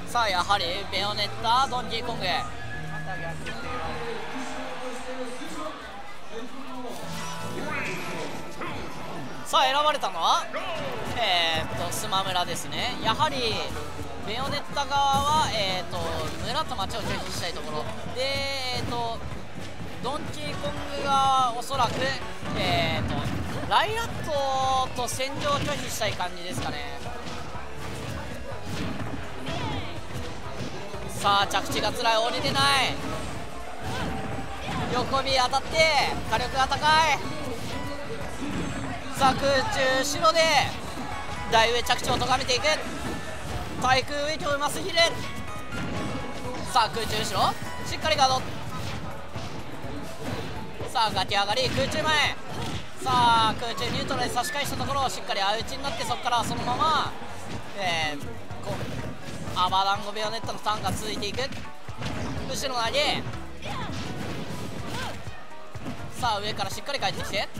さあやはりベヨネッタドンキーコング、さあ選ばれたのはスマムラですね。やはりベヨネッタ側は村と町を拒否したいところで、ドンキーコングがおそらくライラットと戦場を拒否したい感じですかね。さあ着地がつらい、降りれない、横火当たって火力が高い。さあ空中後ろで台上着地を咎めていく、対空上上うますぎる。さあ空中後ろしっかりガード、さあガキ上がり空中前、さあ空中ニュートラルで差し返したところをしっかり相打ちになって、そこからそのままアバダンゴベヨネッタのターンが続いていく。後ろ投げ、さあ上からしっかり返ってきて、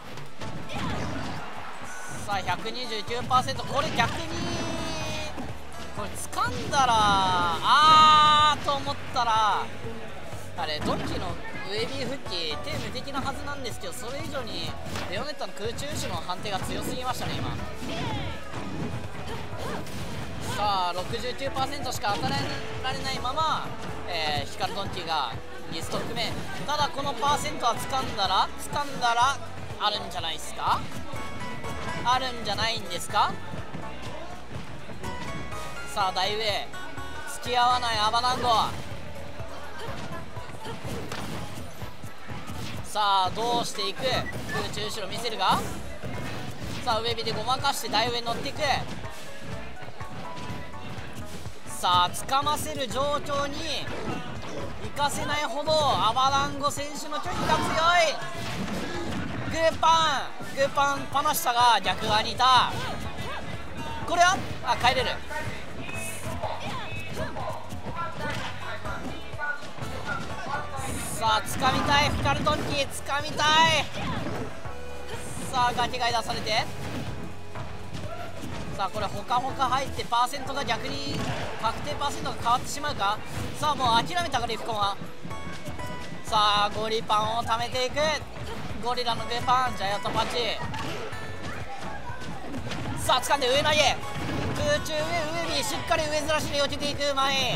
さあ 129%、 これ逆にこれ掴んだらと思ったらあれドンキのウェビー復帰手無敵なはずなんですけど、それ以上にベヨネッタの空中後ろの判定が強すぎましたね今。さあ 69% しか当たられないまま、光ドンキがリスト含め、ただこのパーセントは掴んだらあるんじゃないですか、あるんじゃないんですか。さあ台上付き合わないアバダンゴ、さあどうしていく、空中後ろ見せるが、さあ上火でごまかして台上に乗っていく。さあ掴ませる状況に行かせないほどアバダンゴ選手の距離が強い。グーパンパナシタが逆側にいた。これは帰れる。さあ掴みたい、フカルドンキ掴みたい。さあガキ買い出されて、さあこれほかほか入ってパーセントが逆に確定パーセントが変わってしまうか。さあもう諦めたかリフコンは。さあゴリパンを貯めていく、ゴリラのグーパン、ジャイアントパンチ。さあ掴んで上投げ、空中上にしっかり上ずらしに避けていく前。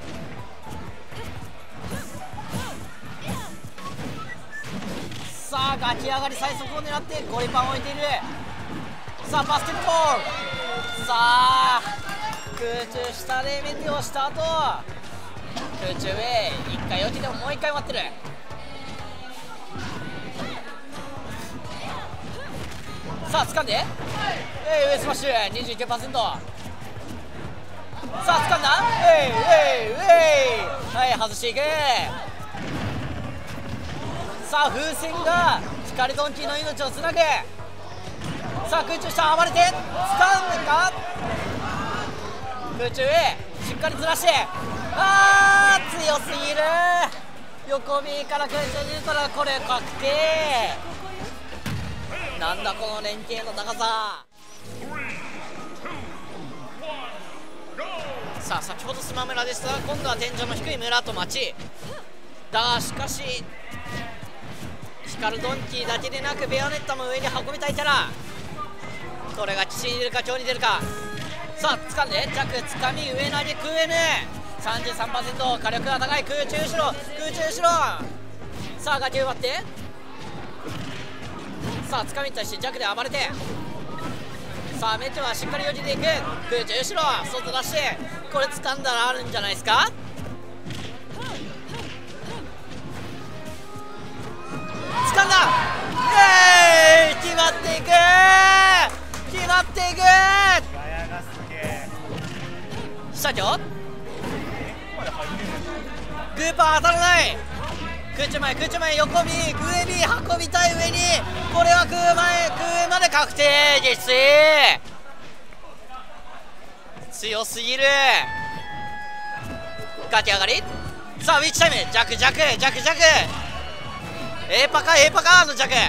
さあガキ上がり最速を狙ってゴリパンを置いている。さあバスケットボール、さあ空中下でメテオした後空中上1回避けてももう1回待ってる。さあ掴んで上スマッシュ 29%。 さあ掴んだはい外していく。さあ風船が光ドンキーの命をつなぐ。さあ空中下暴れて掴んでか、空中へしっかりずらして、強すぎる。横 B から空中に出たらこれ確定。なんだこの連携の高さ。さあ先ほどスマ村でしたが今度は天井の低い村と町だが、しかし光ドンキーだけでなくベヨネッタも上に運びたいキャラ、これが岸に出るか強に出るか。さあ掴んで弱掴み上投げ空 N 33%、 火力が高い。空中後ろさあガキ奪って、さあ掴みに対して弱で暴れて、さあメテオはしっかり避けていく。空中後ろ外出して、これ掴んだらあるんじゃないですか。掴んだ、決まっていく、決まっていく。社長グーパー当たらない。空中前横 B 上 B 運びたい上に、これは空上まで確定です。強すぎる。ガキ上がり、さあウィッチタイム弱A パカの弱。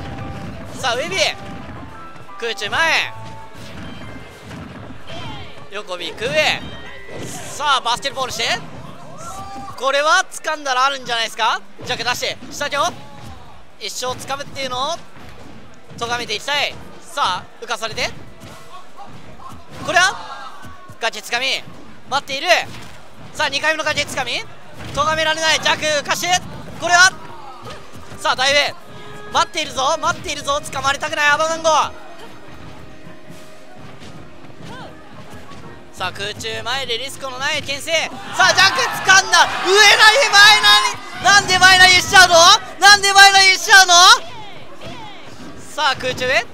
さあウェビー空中前、 横ビーク上。さあバスケットボールして、これは掴んだらあるんじゃないですか。ジャック出して下上、一生掴むっていうのを咎めていきたい。さあ浮かされて、これはガチ掴み待っている。さあ2回目のガチ掴み咎められない。ジャック浮かして、これはさあ大上待っているぞ、待っているぞ。掴まれたくないアバダンゴ。さあ空中前でリスクのない牽制。さあジャック掴んだ、上投げ前投げ、なんで前投げしちゃうの、なんで前投げしちゃうの。さあ空中へ、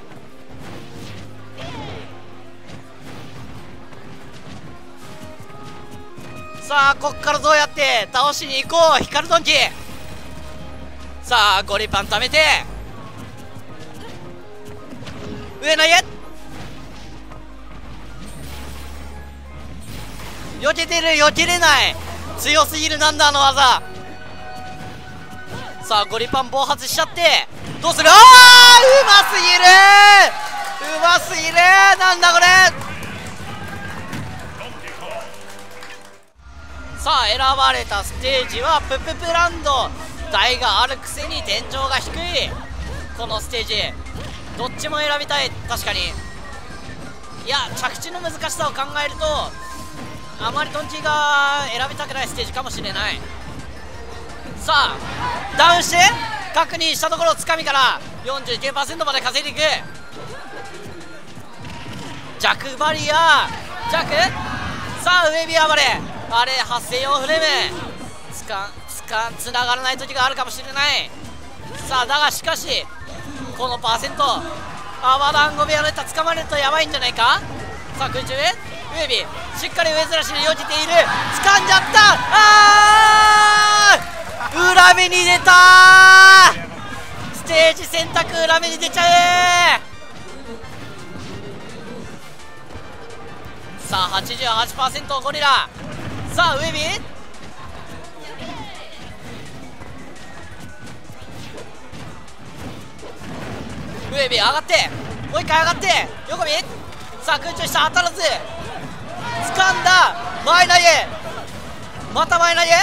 さあこっからどうやって倒しに行こう。光るドンキ。さあゴリパン貯めて上投げ、避けてる、避けれない、強すぎる。なんだあの技。さあゴリパン暴発しちゃってどうする。あーうますぎる、うますぎる。なんだこれ。さあ選ばれたステージはプププランド。台があるくせに天井が低いこのステージ、どっちも選びたい。確かに、いや着地の難しさを考えるとあまりトンチが選びたくないステージかもしれない。さあダウンして確認したところ、つかみから 49% まで稼いでいく。弱バリア弱。さあ上ビアバレあれ発生4フレームつながらない時があるかもしれない。さあだがしかしこのパーセントアバダンゴベアネッタ掴まれるとやばいんじゃないか。さあ空中へウエビしっかり上ずらしによけている。掴んじゃった。裏目に出たー。ステージ選択裏目に出ちゃう。さあ 88% ゴリラ。さあウエビ上上がって、もう一回上がって横見。さあ空中下当たらず掴んだ、前投げ、また前投げ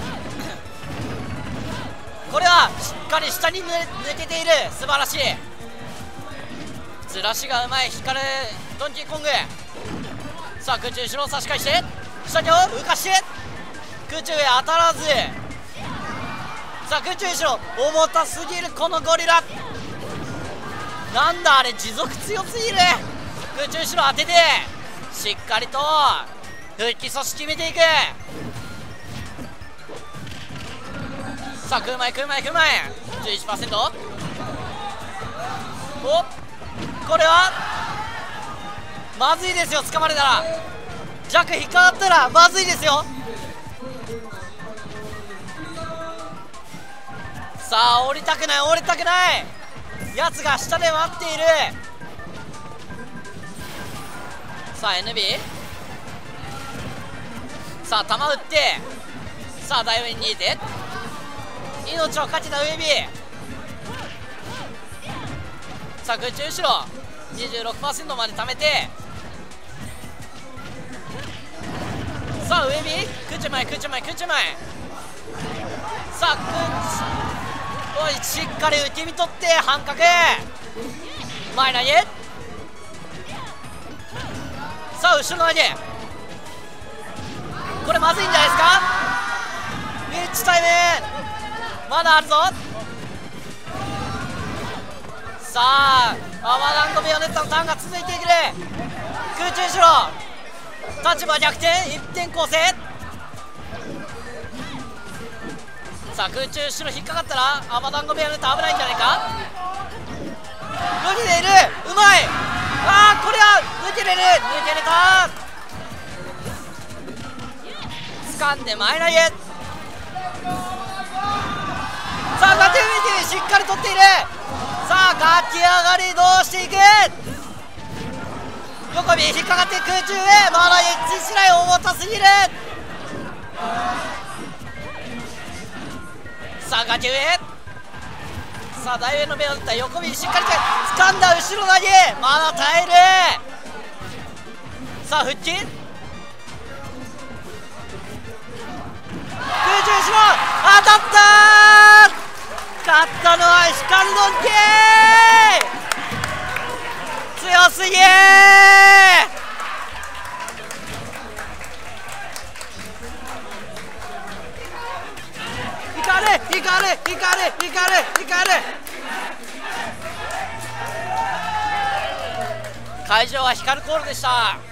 これはしっかり下に抜けている。素晴らしいずらしがうまい光るドンキーコング。さあ空中後ろを差し返して下に浮かして空中へ当たらず。さあ空中後ろ重たすぎるこのゴリラ。なんだあれ持続強すぎる。空中後ろ当ててしっかりと復帰阻止決めていく。さあ来る前来る前来る前 11%。 おこれはまずいですよ。掴まれたら弱引っかかったらまずいですよ。さあ降りたくない降りたくないやつが下で待っている。さあ NB さあ球打ってさあ大上に逃げて命をかけたウェビー。さあ空中後ろ 26% まで貯めてさあウェビー空中前空中前空中前。さあおいしっかり受け身取って半角前投げ。さあ後ろ投げこれまずいんじゃないですか。ミッチタイムまだあるぞ。さあアマダンゴベヨネッタのターンが続いていく。空中後ろ立場逆転1点構成。さあ空中後ろ引っかかったらアマダンゴベヨネッタ危ないんじゃないか。抜けているうまい。ああこれは抜けれる抜けれた。掴んで前投げ。さあガティミティしっかり取っている。さあガキ上がりどうしていく。横見引っかかって空中へまだエッジしない重たすぎる。さあガキ上さあ大上の目を打った横見しっかり掴んだ後ろ投げまだ耐える。 さあ腹筋、空中後ろ当たったー。勝ったのは光ドンキー、強すぎー。いかれいかれいかれいかれいかれ。会場は光コールでした。